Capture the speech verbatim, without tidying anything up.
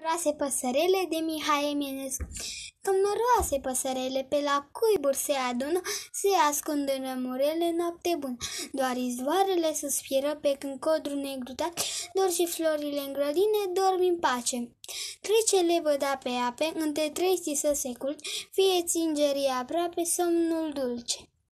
Noroase păsărele de Mihai Eminescu. Cam noroase păsărele, pe la cuiburi se adună, se ascund în rămurele, noapte bună. Doar izvoarele suspiră pe când codru negru tace, dor și florile în grădine dorm în pace. Trece lebăda pe ape, între trei zi să se culce, fie țingerii aproape somnul dulce.